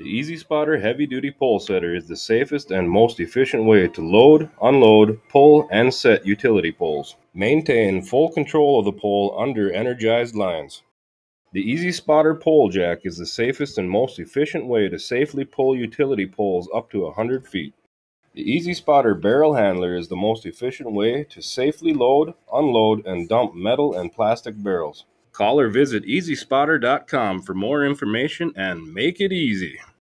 The Easy Spotter Heavy Duty Pole Setter is the safest and most efficient way to load, unload, pull, and set utility poles. Maintain full control of the pole under energized lines. The Easy Spotter Pole Jack is the safest and most efficient way to safely pull utility poles up to 100 feet. The Easy Spotter Barrel Handler is the most efficient way to safely load, unload, and dump metal and plastic barrels. Call or visit EasySpotter.com for more information and make it easy.